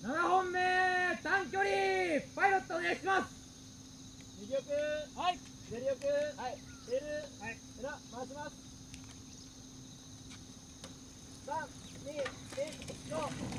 7本目短距離パイロットお願いします。 右奥、 はい、 左奥、 はい、 テール、 はい、 裏回します。3、2、1、ゴー。